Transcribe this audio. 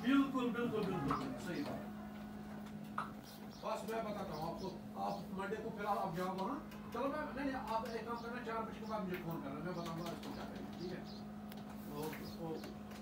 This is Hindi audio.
बिल्कुल बिल्कुल बिल्कुल सही बात। बस मैं बताता हूँ आपको, आप मंडे को फिलहाल आप जाओ वहाँ। चलो मैं नहीं नहीं, आप एक काम करना, 4 बजे के बाद मुझे फोन करना, मैं बताऊंगा इसको क्या करेंगे, ठीक है? Okay okay.